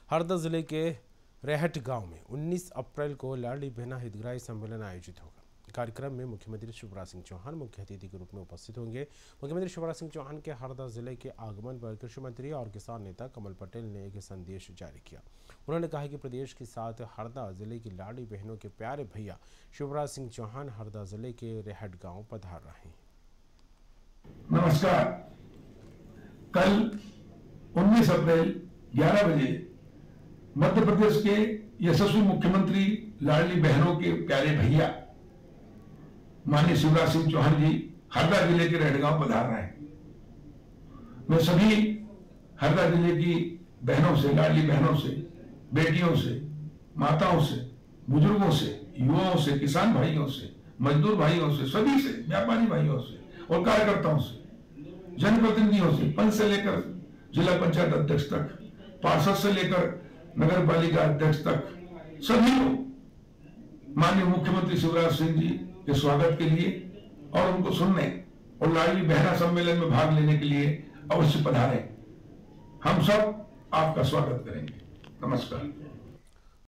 हरदा जिले के रेहट गांव में 19 अप्रैल को लाडली बहना हितग्राही सम्मेलन आयोजित होगा। कार्यक्रम में मुख्यमंत्री शिवराज सिंह चौहान मुख्य अतिथि के रूप में उपस्थित होंगे। मुख्यमंत्री शिवराज सिंह चौहान के हरदा जिले के आगमन पर कृषि मंत्री और किसान नेता कमल पटेल ने एक संदेश जारी किया। उन्होंने कहा कि प्रदेश के साथ हरदा जिले की लाडली बहनों के प्यारे भैया शिवराज सिंह चौहान हरदा जिले के रेहट गाँव पधार रहे हैं। नमस्कार। कल 19 अप्रैल 11 बजे मध्य प्रदेश के यशस्वी मुख्यमंत्री लाडली बहनों के प्यारे भैया माननीय शिवराज सिंह चौहान जी हरदा जिले के रेहट गांव पधार रहे हैं। मैं सभी हरदा जिले की बहनों से, लाडली बहनों से, बेटियों से, माताओं से, बुजुर्गों से, युवाओं से, किसान भाइयों से, मजदूर भाइयों से, सभी से, व्यापारी भाइयों से और कार्यकर्ताओं से, जनप्रतिनिधियों से, पंच से लेकर जिला पंचायत अध्यक्ष तक, पार्षद से लेकर नगर पालिका अध्यक्ष तक, सभी लोग माननीय मुख्यमंत्री शिवराज सिंह जी के स्वागत के लिए और उनको सुनने और लाडली बहना सम्मेलन में भाग लेने के लिए अवश्य पधारें। हम सब आपका स्वागत करेंगे। नमस्कार।